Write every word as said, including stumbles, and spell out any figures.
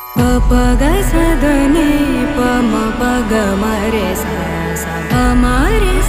प प ग स ध नि प म प ग म रे सा सा प म रे